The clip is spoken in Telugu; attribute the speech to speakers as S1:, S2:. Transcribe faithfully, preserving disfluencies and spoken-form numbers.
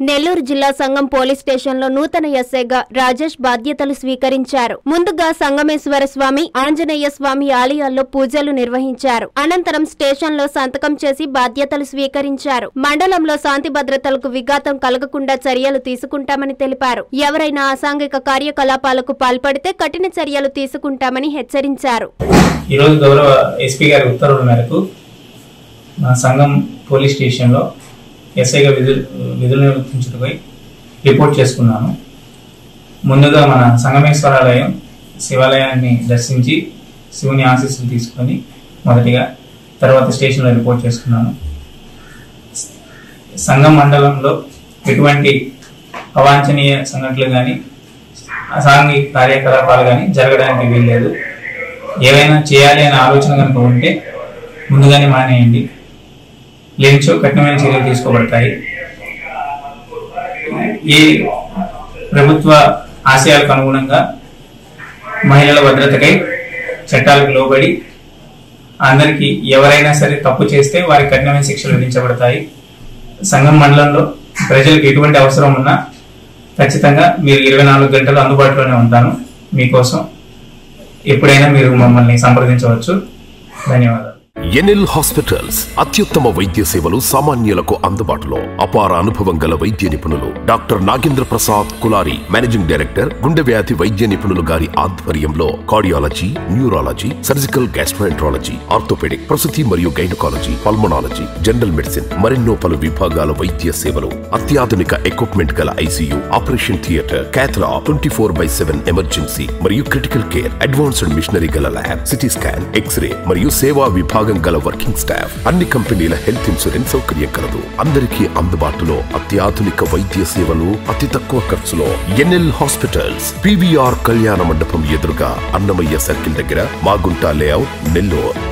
S1: నెల్లూరు జిల్లా సంగం పోలీస్ స్టేషన్లో నూతన ఎస్ఐగా రాజేష్ బాధ్యతలు స్వీకరించారు. ముందుగా సంగమేశ్వర స్వామి, ఆంజనేయ స్వామి ఆలయాల్లో పూజలు నిర్వహించారు. అనంతరం స్టేషన్లో సంతకం చేసి బాధ్యతలు స్వీకరించారు. మండలంలో శాంతి భద్రతలకు విఘాతం కలగకుండా చర్యలు తీసుకుంటామని తెలిపారు. ఎవరైనా అసాంఘిక కార్యకలాపాలకు పాల్పడితే కఠిన చర్యలు తీసుకుంటామని హెచ్చరించారు.
S2: ఈ రోజు గౌరవ ఎస్పీ గారి ఉత్తర్వుల మేరకు మా సంగం పోలీస్ స్టేషన్లో ఎస్ఐగా విధులు విధులు నిర్వర్తించడంపై రిపోర్ట్ చేసుకున్నాను. ముందుగా మన సంగమేశ్వరాలయం శివాలయాన్ని దర్శించి శివుని ఆశీస్సులు తీసుకొని మొదటిగా తర్వాత స్టేషన్లో రిపోర్ట్ చేసుకున్నాను. సంగం మండలంలో ఎటువంటి అవాంఛనీయ సంఘటనలు కానీ అసాంఘిక కార్యకలాపాలు కానీ జరగడానికి వీల్లేదు. ఏవైనా చేయాలి అనే ఆలోచన కనుక ఉంటే ముందుగానే మానేయండి, లేనిచో కఠినమైన చర్యలు తీసుకోబడతాయి. ఈ ప్రభుత్వ ఆశయాలకు అనుగుణంగా మహిళల భద్రతకై చట్టాలకు లోబడి అందరికీ ఎవరైనా సరే తప్పు చేస్తే వారికి కఠినమైన శిక్షలు విధించబడతాయి. సంగం మండలంలో ప్రజలకు ఎటువంటి అవసరం ఉన్నా ఖచ్చితంగా మీరు ఇరవై నాలుగు గంటలు అందుబాటులోనే ఉంటాను. మీకోసం ఎప్పుడైనా మీరు మమ్మల్ని సంప్రదించవచ్చు. ధన్యవాదాలు.
S3: ఎన్ఎల్ హాస్పిటల్స్ అత్యుత్తమ వైద్య సేవలు సామాన్యులకు అందుబాటులో. అపార అనుభవం గల వైద్య నిపుణులు doctor Nagendra Prasad Kulari, managing director, గుండె వ్యాధి వైద్య నిపుణులు గారి ఆధ్వర్యంలో cardiology, neurology, surgical gastroenterology, orthopaedic, ప్రసూతి మరియు గైనకాలజీ, పల్మనాలజీ, జనరల్ మెడిసిన్ మరెన్నో పలు విభాగాల వైద్య సేవలు. అత్యాధునిక ఎక్విప్మెంట్ గల ICU, operation theatre, cath lab, twenty four by seven emergency మరియు క్రిటికల్ కేర్, అడ్వాన్స్డ్ మిషనరీ గల ల్యాబ్, సిటీ స్కాన్, ఎక్స్రే మరియు సేవా విభాగం గల వర్కింగ్ స్టాఫ్. అన్ని కంపెనీల హెల్త్ ఇన్సూరెన్స్ సౌకర్యం కలదు. అందరికీ అందుబాటులో అత్యాధునిక వైద్య సేవలు అతి తక్కువ ఖర్చులో. ఎన్ఎల్ హాస్పిటల్స్, పీవీఆర్ కళ్యాణ మండపం ఎదురుగా, అన్నమయ్య సర్కిల్ దగ్గర, మాగుంట లేఅవుట్, నెల్లూరు.